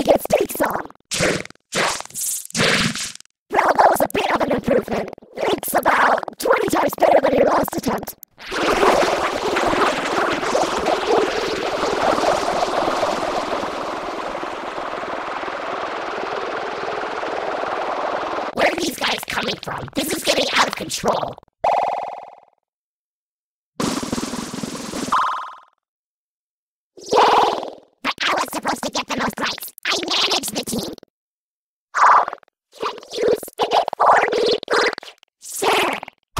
he gets take some. Well, that was a bit of an improvement. It's about 20 times better than your last attempt. Where are these guys coming from? This is getting out of control. Yay! But I was supposed to get the most rights. I managed the team. Oh, can you spin it for me, Buck? Sure.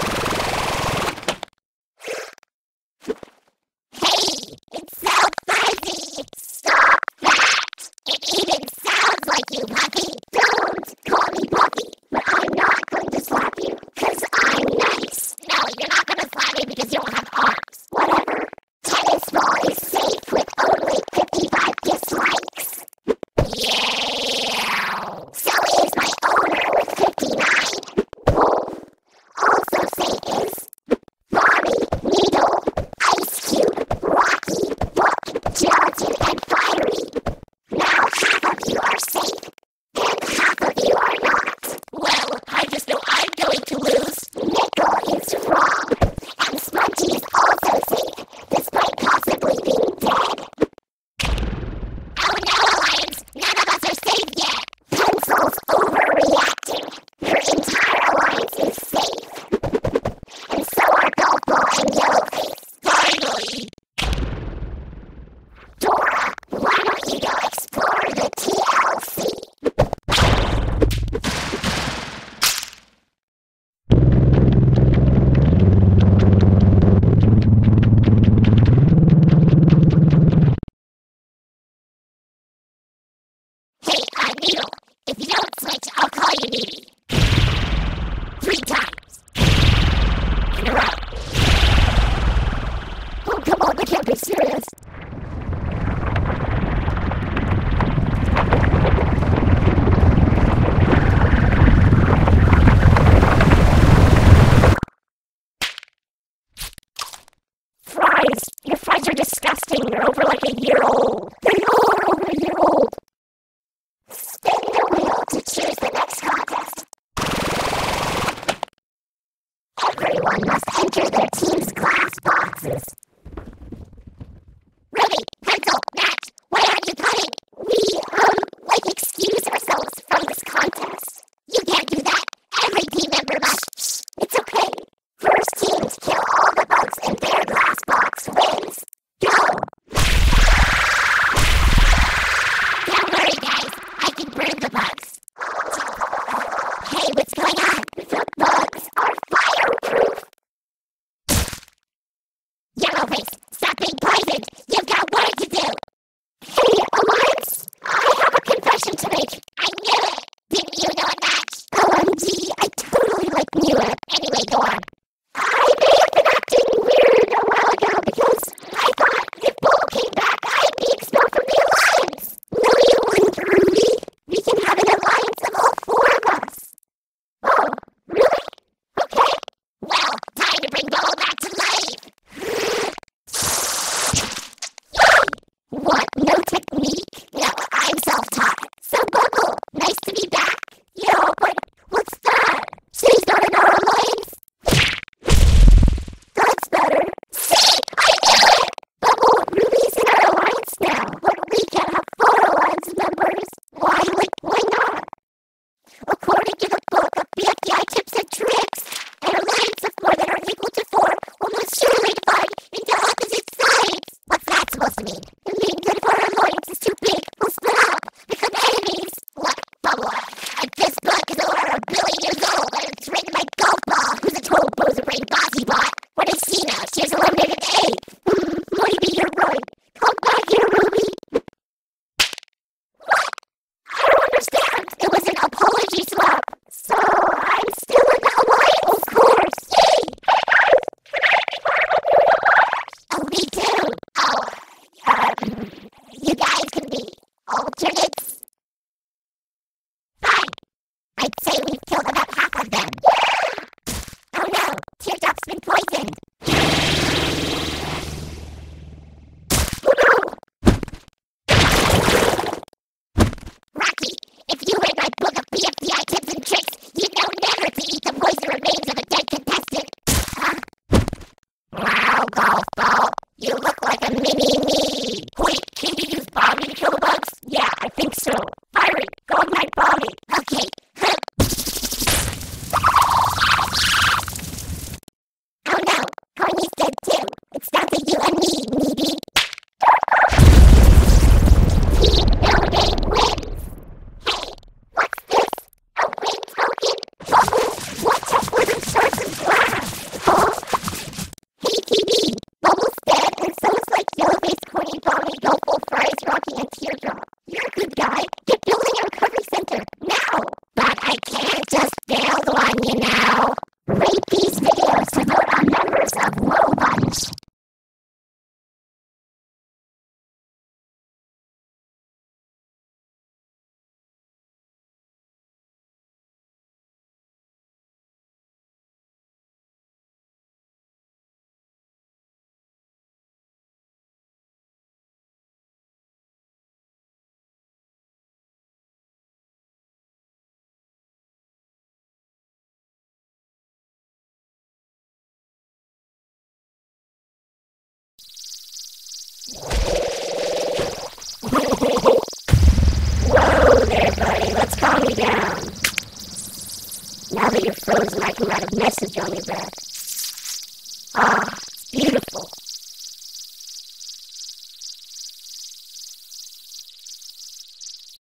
Hey, it's so fuzzy. Stop that. It even sounds like you, Puppy. Don't call me Puppy, but I'm not going to slap you, because I'm nice. No, you're not going to slap me because you don't have arms. Whatever. Tennis ball is safe with only 55 dislikes. Yeah. So is my owner with 59. Also safe is Bobby, Needle, Ice Cube, Rocky, Book, Gelatin, and Fiery. Now half of you are safe, and half of you are not. Well, I just know I'm going to lose. Nickel is wrong, and Spongy is also safe, despite possibly being dead. Oh no, Alliance! None of us are safe yet! Pencil's overreacting. Your entire alliance is safe. And so are Golf Ball and Yellowface. Finally! Dora, why don't you go explore the TLC? Hey, Needle, if you don't switch, I'll call you Needy. 3 times. In a row. Oh, come on, they can't be serious. Fries! Your fries are disgusting. They're over like a year old. They are over a year old. Spin the wheel to choose the next contest. buddy. Let's calm you down. Now that you're frozen, I can write a message on your breath. Ah,